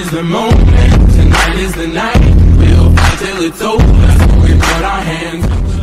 is the moment, tonight is the night. We'll fight till it's over, so we put our hands up.